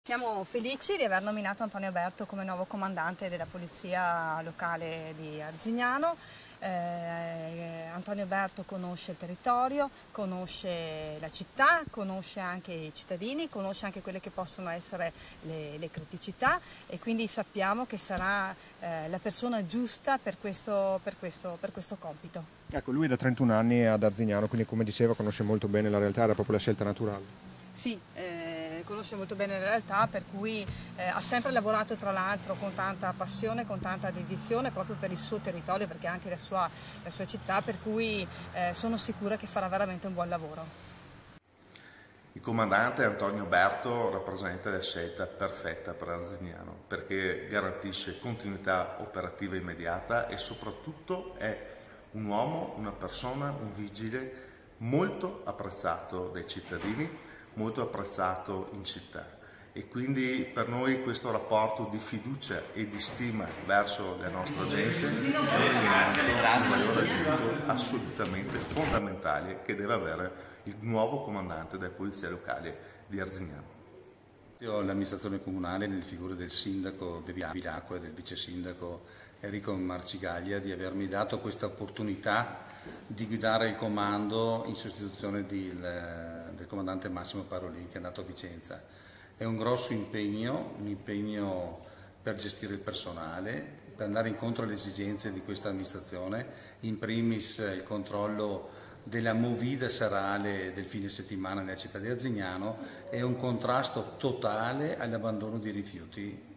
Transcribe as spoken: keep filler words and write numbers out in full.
Siamo felici di aver nominato Antonio Berto come nuovo comandante della Polizia Locale di Arzignano. Eh, Antonio Berto conosce il territorio, conosce la città, conosce anche i cittadini, conosce anche quelle che possono essere le, le criticità e quindi sappiamo che sarà eh, la persona giusta per questo, per questo, per questo compito. Ecco, lui è da trentuno anni ad Arzignano, quindi come diceva conosce molto bene la realtà, era proprio la scelta naturale. Sì, eh, conosce molto bene la realtà, per cui eh, ha sempre lavorato tra l'altro con tanta passione, con tanta dedizione proprio per il suo territorio, perché anche la sua, la sua città, per cui eh, sono sicura che farà veramente un buon lavoro. Il comandante Antonio Berto rappresenta la scelta perfetta per Arzignano perché garantisce continuità operativa immediata e soprattutto è un uomo, una persona, un vigile molto apprezzato dai cittadini, molto apprezzato in città e quindi per noi questo rapporto di fiducia e di stima verso la nostra gente è un valore aggiunto assolutamente fondamentale che deve avere il nuovo comandante della Polizia Locale di Arzignano. L'amministrazione comunale nelle figure del sindaco Bevilacqua e del vice sindaco Enrico Marcigaglia di avermi dato questa opportunità di guidare il comando in sostituzione del, del comandante Massimo Parolin che è andato a Vicenza. È un grosso impegno, un impegno per gestire il personale, per andare incontro alle esigenze di questa amministrazione, in primis il controllo della movida serale del fine settimana nella città di Arzignano e un contrasto totale all'abbandono di rifiuti